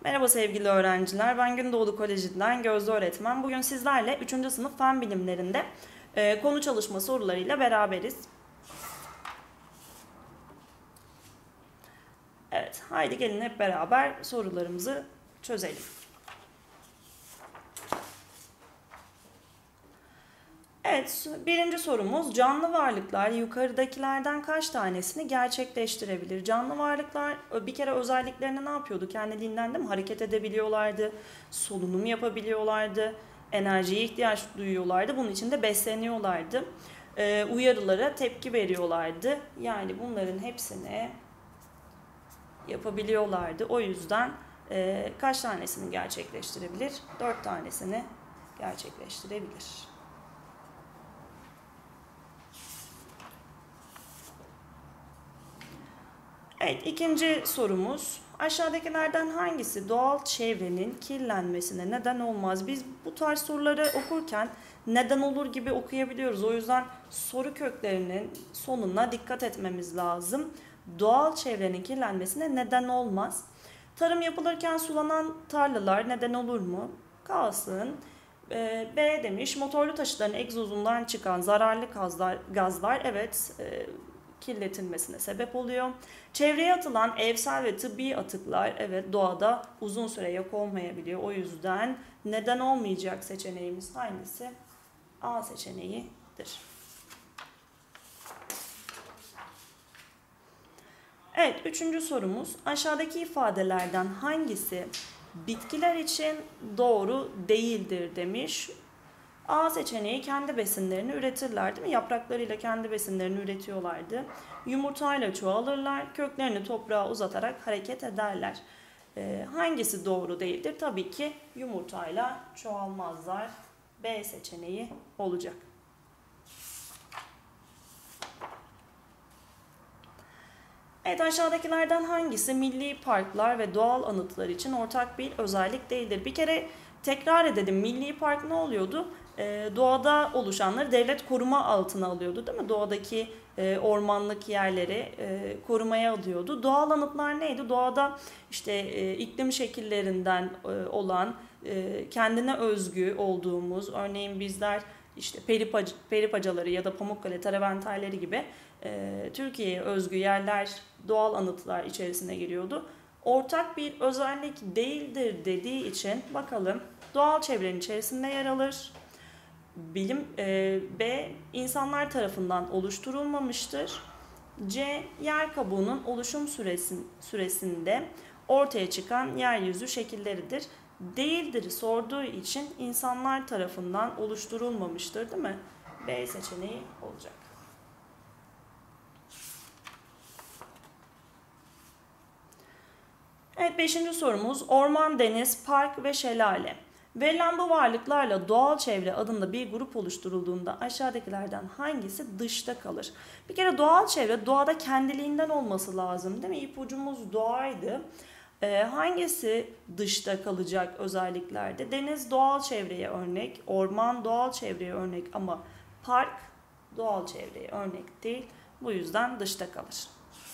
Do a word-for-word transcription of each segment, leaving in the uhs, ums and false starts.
Merhaba sevgili öğrenciler, ben Gündoğdu Koleji'nden Gözde öğretmen. Bugün sizlerle üçüncü sınıf fen bilimlerinde e, konu çalışma sorularıyla beraberiz. Evet, haydi gelin hep beraber sorularımızı çözelim. Evet, birinci sorumuz canlı varlıklar yukarıdakilerden kaç tanesini gerçekleştirebilir? Canlı varlıklar bir kere özelliklerini ne yapıyordu? Kendiliğinden değil mi? Hareket edebiliyorlardı, solunum yapabiliyorlardı, enerjiye ihtiyaç duyuyorlardı. Bunun için de besleniyorlardı. Ee, uyarılara tepki veriyorlardı. Yani bunların hepsini yapabiliyorlardı. O yüzden e, kaç tanesini gerçekleştirebilir? Dört tanesini gerçekleştirebilir. Evet, ikinci sorumuz. Aşağıdakilerden hangisi doğal çevrenin kirlenmesine neden olmaz? Biz bu tarz soruları okurken neden olur gibi okuyabiliyoruz. O yüzden soru köklerinin sonuna dikkat etmemiz lazım. Doğal çevrenin kirlenmesine neden olmaz. Tarım yapılırken sulanan tarlalar neden olur mu? Kalsın. B demiş, motorlu taşıtların egzozundan çıkan zararlı gazlar, gazlar evet e, kirletilmesine sebep oluyor. Çevreye atılan evsel ve tıbbi atıklar evet doğada uzun süre yok olmayabiliyor. O yüzden neden olmayacak seçeneğimiz hangisi? A seçeneğidir. Evet, üçüncü sorumuz. Aşağıdaki ifadelerden hangisi bitkiler için doğru değildir demiş. A seçeneği kendi besinlerini üretirler değil mi? Yapraklarıyla kendi besinlerini üretiyorlardı. Yumurtayla çoğalırlar, köklerini toprağa uzatarak hareket ederler. Ee, hangisi doğru değildir? Tabii ki yumurtayla çoğalmazlar. B seçeneği olacak. Evet, aşağıdakilerden hangisi milli parklar ve doğal anıtlar için ortak bir özellik değildir? Bir kere tekrar edelim. Milli park ne oluyordu? Ee, doğada oluşanları devlet koruma altına alıyordu değil mi? Doğadaki e, ormanlık yerleri e, korumaya alıyordu. Doğal anıtlar neydi? Doğada işte e, iklim şekillerinden e, olan e, kendine özgü olduğumuz, örneğin bizler işte peripac peripacaları ya da Pamukkale Traventalleri gibi e, Türkiye'ye özgü yerler, doğal anıtlar içerisine giriyordu. Ortak bir özellik değildir dediği için bakalım doğal çevrenin içerisinde yer alır. Bilim e, B insanlar tarafından oluşturulmamıştır. C yer kabuğunun oluşum süresin, süresinde ortaya çıkan yeryüzü şekilleridir. Değildir sorduğu için insanlar tarafından oluşturulmamıştır değil mi? B seçeneği olacak. Evet, beşinci sorumuz orman, deniz, park ve şelale. Verilen bu varlıklarla doğal çevre adında bir grup oluşturulduğunda aşağıdakilerden hangisi dışta kalır? Bir kere doğal çevre doğada kendiliğinden olması lazım değil mi? İpucumuz doğaydı. Ee, hangisi dışta kalacak özelliklerde? Deniz doğal çevreye örnek, orman doğal çevreye örnek ama park doğal çevreye örnek değil. Bu yüzden dışta kalır.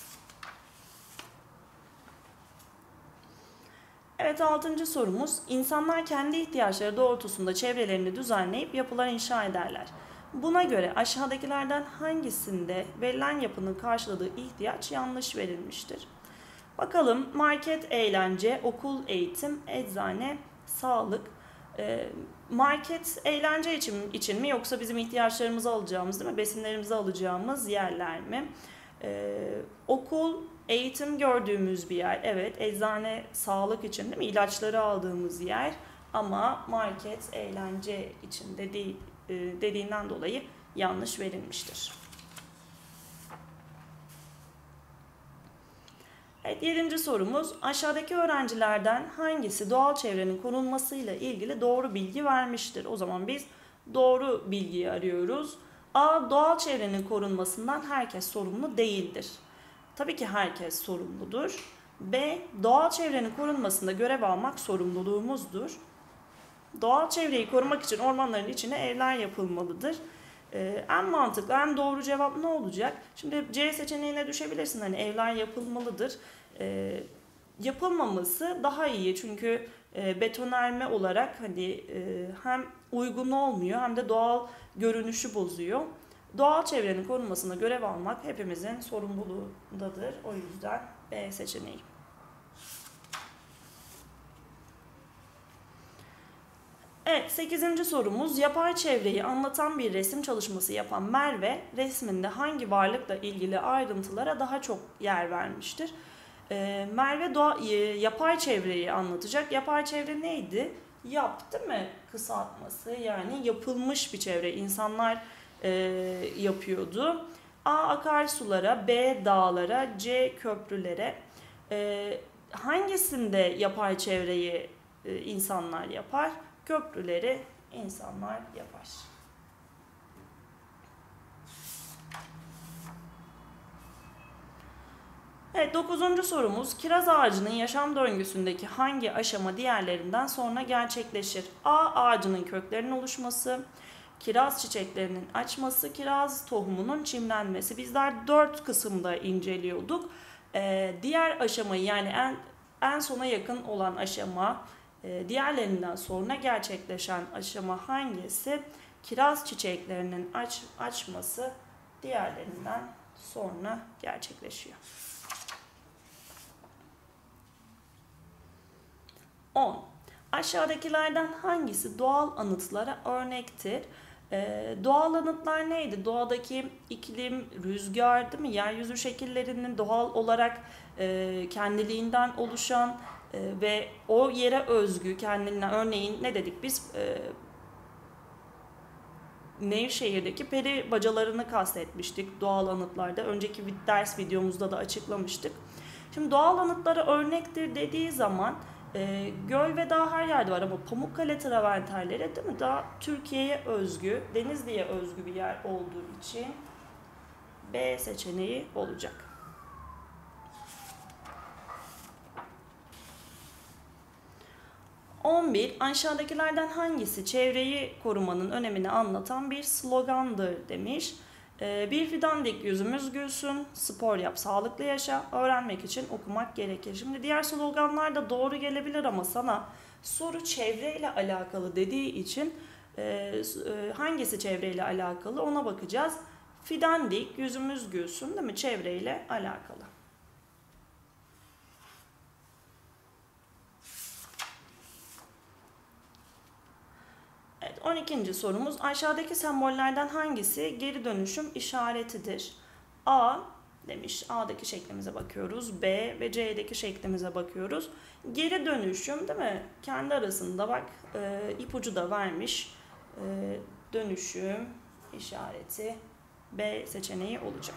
Evet, altıncı sorumuz. İnsanlar kendi ihtiyaçları doğrultusunda çevrelerini düzenleyip yapılar inşa ederler. Buna göre aşağıdakilerden hangisinde verilen yapının karşıladığı ihtiyaç yanlış verilmiştir? Bakalım market, eğlence, okul, eğitim, eczane, sağlık. Ee, market eğlence için, için mi yoksa bizim ihtiyaçlarımızı alacağımız değil mi? Besinlerimizi alacağımız yerler mi? Ee, okul, eğitim gördüğümüz bir yer. Evet, eczane sağlık için değil mi? İlaçları aldığımız yer. Ama market eğlence için dediği, dediğinden dolayı yanlış verilmiştir. Evet, yedinci sorumuz. Aşağıdaki öğrencilerden hangisi doğal çevrenin korunmasıyla ilgili doğru bilgi vermiştir? O zaman biz doğru bilgiyi arıyoruz. A. Doğal çevrenin korunmasından herkes sorumlu değildir. Tabii ki herkes sorumludur. B. Doğal çevrenin korunmasında görev almak sorumluluğumuzdur. Doğal çevreyi korumak için ormanların içine evler yapılmalıdır. Ee, en mantıklı, en doğru cevap ne olacak? Şimdi C seçeneğine düşebilirsin. Hani evler yapılmalıdır. Ee, yapılmaması daha iyi çünkü e, betonarme olarak hani e, hem uygun olmuyor hem de doğal görünüşü bozuyor. Doğal çevrenin korunmasına görev almak hepimizin sorumluluğundadır. O yüzden B seçeneği. Evet, sekizinci sorumuz. Yapay çevreyi anlatan bir resim çalışması yapan Merve, resminde hangi varlıkla ilgili ayrıntılara daha çok yer vermiştir? Ee, Merve doğa, e, yapay çevreyi anlatacak. Yapay çevre neydi? Yap, değil mi? Kısaltması, yani yapılmış bir çevre. İnsanlar e, yapıyordu. A. Akarsulara, B. Dağlara, C. Köprülere. E, hangisinde yapay çevreyi e, insanlar yapar? Köprüleri insanlar yapar. Evet, dokuzuncu sorumuz. Kiraz ağacının yaşam döngüsündeki hangi aşama diğerlerinden sonra gerçekleşir? A. Ağacının köklerinin oluşması, kiraz çiçeklerinin açması, kiraz tohumunun çimlenmesi. Bizler dört kısımda inceliyorduk. Ee, diğer aşamayı, yani en, en sona yakın olan aşama, e, diğerlerinden sonra gerçekleşen aşama hangisi? Kiraz çiçeklerinin aç, açması diğerlerinden sonra gerçekleşiyor. on. Aşağıdakilerden hangisi doğal anıtlara örnektir? Ee, doğal anıtlar neydi? Doğadaki iklim, rüzgar, değil mi? Yeryüzü şekillerinin doğal olarak e, kendiliğinden oluşan e, ve o yere özgü kendiline, örneğin ne dedik biz? E, Nevşehir'deki peri bacalarını kastetmiştik doğal anıtlarda. Önceki ders videomuzda da açıklamıştık. Şimdi doğal anıtlara örnektir dediği zaman e, göl ve dağ her yerde var ama Pamukkale travertenleri, değil mi? Daha Türkiye'ye özgü, Denizli'ye özgü bir yer olduğu için B seçeneği olacak. on bir. Aşağıdakilerden hangisi çevreyi korumanın önemini anlatan bir slogandır demiş. Bir fidan dik yüzümüz gülsün, spor yap, sağlıklı yaşa, öğrenmek için okumak gerekir. Şimdi diğer sloganlar da doğru gelebilir ama sana soru çevreyle alakalı dediği için hangisi çevreyle alakalı ona bakacağız. Fidan dik, yüzümüz gülsün, değil mi? Çevreyle alakalı. Evet, on ikinci sorumuz. Aşağıdaki sembollerden hangisi geri dönüşüm işaretidir? A demiş. A'daki şeklimize bakıyoruz. B ve C'deki şeklimize bakıyoruz. Geri dönüşüm, değil mi? Kendi arasında bak e, ipucu da vermiş. E, dönüşüm işareti B seçeneği olacak.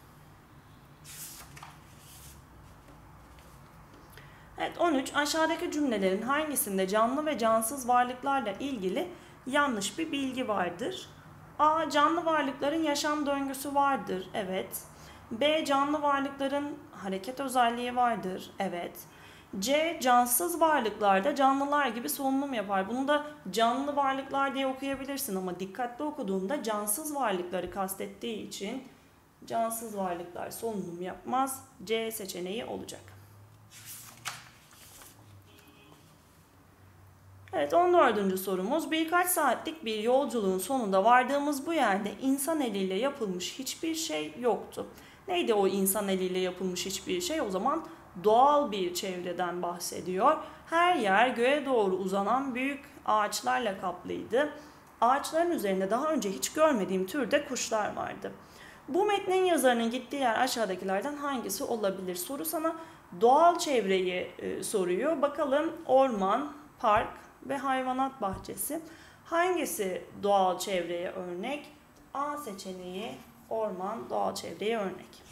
Evet, on üç. Aşağıdaki cümlelerin hangisinde canlı ve cansız varlıklarla ilgili yanlış bir bilgi vardır? A. Canlı varlıkların yaşam döngüsü vardır. Evet. B. Canlı varlıkların hareket özelliği vardır. Evet. C. Cansız varlıklarda canlılar gibi solunum yapar. Bunu da canlı varlıklar diye okuyabilirsin ama dikkatli okuduğunda cansız varlıkları kastettiği için cansız varlıklar solunum yapmaz. C seçeneği olacak. Evet, on dördüncü sorumuz. Birkaç saatlik bir yolculuğun sonunda vardığımız bu yerde insan eliyle yapılmış hiçbir şey yoktu. Neydi o insan eliyle yapılmış hiçbir şey? O zaman doğal bir çevreden bahsediyor. Her yer göğe doğru uzanan büyük ağaçlarla kaplıydı. Ağaçların üzerinde daha önce hiç görmediğim türde kuşlar vardı. Bu metnin yazarının gittiği yer aşağıdakilerden hangisi olabilir? Soru sana doğal çevreyi e, soruyor. Bakalım orman, park ve hayvanat bahçesi. Hangisi doğal çevreye örnek? A seçeneği orman doğal çevreye örnek.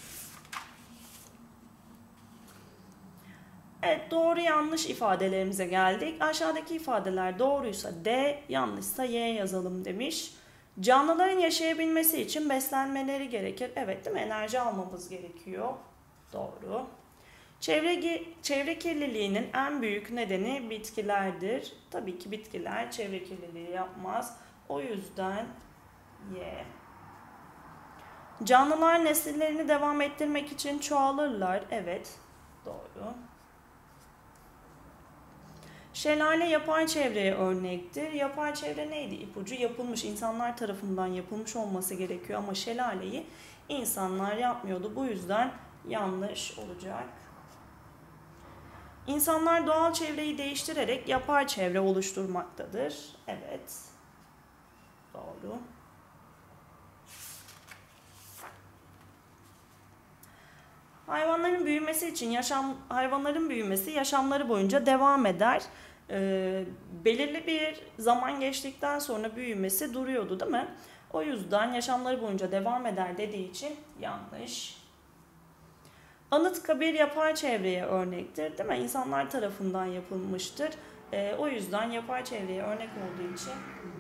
Evet, doğru yanlış ifadelerimize geldik. Aşağıdaki ifadeler doğruysa D, yanlışsa Y yazalım demiş. Canlıların yaşayabilmesi için beslenmeleri gerekir. Evet, değil mi? Enerji almamız gerekiyor. Doğru. Çevre, çevre kirliliğinin en büyük nedeni bitkilerdir. Tabii ki bitkiler çevre kirliliği yapmaz. O yüzden Y. Canlılar nesillerini devam ettirmek için çoğalırlar. Evet, doğru. Şelale yapay çevreye örnektir. Yapay çevre neydi? İpucu yapılmış, insanlar tarafından yapılmış olması gerekiyor ama şelaleyi insanlar yapmıyordu. Bu yüzden yanlış olacak. İnsanlar doğal çevreyi değiştirerek yapay çevre oluşturmaktadır. Evet. Doğru. Hayvanların büyümesi için yaşam hayvanların büyümesi yaşamları boyunca devam eder. Ee, belirli bir zaman geçtikten sonra büyümesi duruyordu, değil mi? O yüzden yaşamları boyunca devam eder dediği için yanlış. Anıtkabir yapay çevreye örnektir, değil mi? İnsanlar tarafından yapılmıştır. Ee, o yüzden yapay çevreye örnek olduğu için.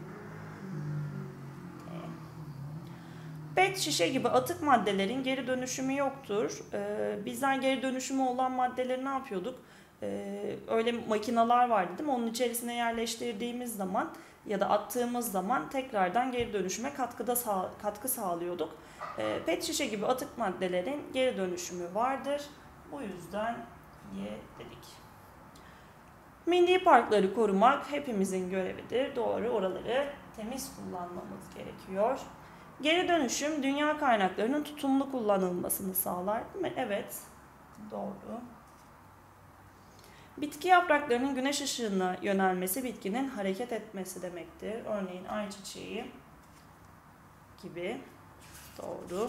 Pet şişe gibi atık maddelerin geri dönüşümü yoktur. Ee, bizler geri dönüşümü olan maddeleri ne yapıyorduk? Ee, öyle makineler vardı, değil mi? Onun içerisine yerleştirdiğimiz zaman ya da attığımız zaman tekrardan geri dönüşüme katkıda sağ, katkı sağlıyorduk. Ee, pet şişe gibi atık maddelerin geri dönüşümü vardır. Bu yüzden Y dedik. Milli parkları korumak hepimizin görevidir. Doğru, oraları temiz kullanmamız gerekiyor. Geri dönüşüm dünya kaynaklarının tutumlu kullanılmasını sağlar, değil mi? Evet, doğru. Bitki yapraklarının güneş ışığına yönelmesi bitkinin hareket etmesi demektir. Örneğin ayçiçeği gibi. Doğru.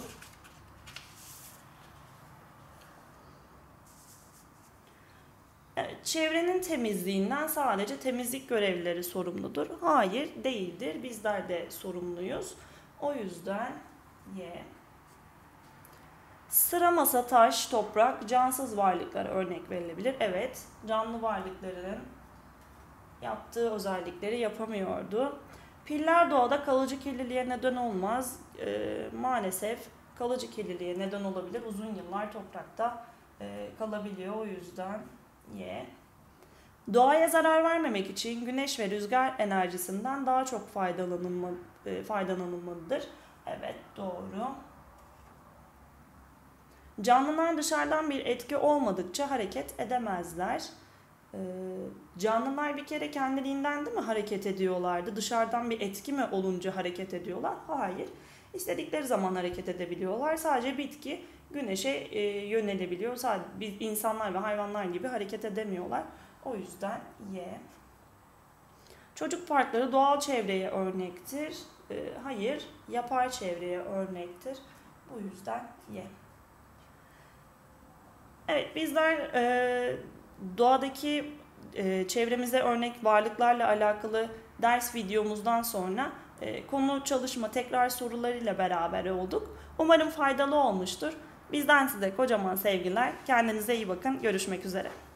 Evet, çevrenin temizliğinden sadece temizlik görevlileri sorumludur. Hayır, değildir. Bizler de sorumluyuz. O yüzden Y. Sıra, masa, taş, toprak, cansız varlıklara örnek verilebilir. Evet, canlı varlıkların yaptığı özellikleri yapamıyordu. Piller doğada kalıcı kirliliğe neden olmaz. E, maalesef kalıcı kirliliğe neden olabilir. Uzun yıllar toprakta e, kalabiliyor. O yüzden Y. Doğaya zarar vermemek için güneş ve rüzgar enerjisinden daha çok faydalanılma, e, faydalanılmalıdır. Evet, doğru. Canlılar dışarıdan bir etki olmadıkça hareket edemezler. Ee, canlılar bir kere kendiliğinden değil mi hareket ediyorlardı? Dışarıdan bir etki mi olunca hareket ediyorlar? Hayır. İstedikleri zaman hareket edebiliyorlar. Sadece bitki güneşe e, yönelebiliyor. Sadece biz insanlar ve hayvanlar gibi hareket edemiyorlar. O yüzden Y. Çocuk parkları doğal çevreye örnektir. Ee, hayır, yapay çevreye örnektir. Bu yüzden Y. Evet, bizler e, doğadaki e, çevremize örnek varlıklarla alakalı ders videomuzdan sonra e, konu çalışma tekrar sorularıyla beraber olduk. Umarım faydalı olmuştur. Bizden size kocaman sevgiler. Kendinize iyi bakın. Görüşmek üzere.